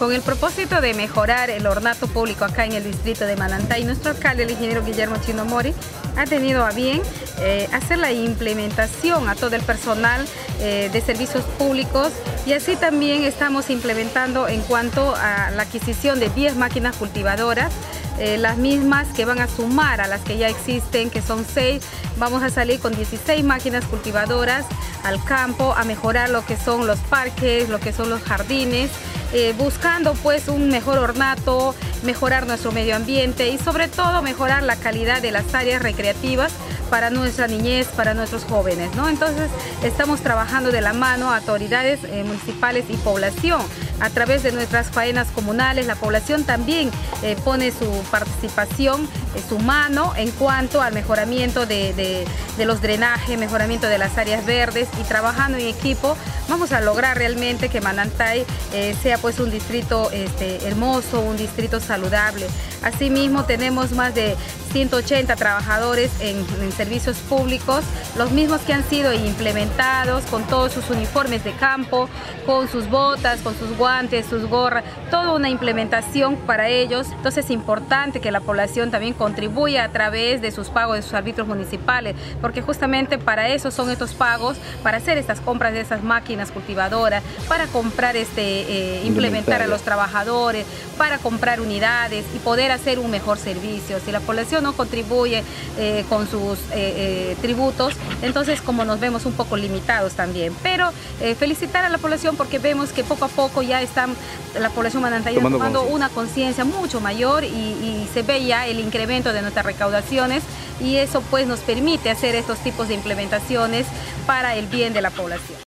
Con el propósito de mejorar el ornato público acá en el distrito de Manantay, nuestro alcalde, el ingeniero Guillermo Chino Mori, ha tenido a bien hacer la implementación a todo el personal de servicios públicos, y así también estamos implementando en cuanto a la adquisición de 10 máquinas cultivadoras, las mismas que van a sumar a las que ya existen, que son 6. Vamos a salir con 16 máquinas cultivadoras al campo a mejorar lo que son los parques, lo que son los jardines, buscando pues un mejor ornato, mejorar nuestro medio ambiente y sobre todo mejorar la calidad de las áreas recreativas para nuestra niñez, para nuestros jóvenes, ¿no? Entonces estamos trabajando de la mano a autoridades municipales y población. A través de nuestras faenas comunales, la población también pone su participación, su mano en cuanto al mejoramiento de los drenajes, mejoramiento de las áreas verdes, y trabajando en equipo vamos a lograr realmente que Manantay sea pues un distrito hermoso, un distrito saludable. Asimismo tenemos más de 180 trabajadores en servicios públicos, los mismos que han sido implementados con todos sus uniformes de campo, con sus botas, con sus guantes, sus gorras, toda una implementación para ellos. Entonces es importante que la población también contribuya a través de sus pagos, de sus arbitrios municipales, porque justamente para eso son estos pagos, para hacer estas compras de esas máquinas cultivadoras, para comprar implementar a los trabajadores, para comprar unidades y poder hacer un mejor servicio. Si la población no contribuye con sus tributos, entonces como nos vemos un poco limitados también. Pero felicitar a la población porque vemos que poco a poco ya está la población manantayana tomando una conciencia mucho mayor y se ve ya el incremento de nuestras recaudaciones, y eso pues nos permite hacer estos tipos de implementaciones para el bien de la población.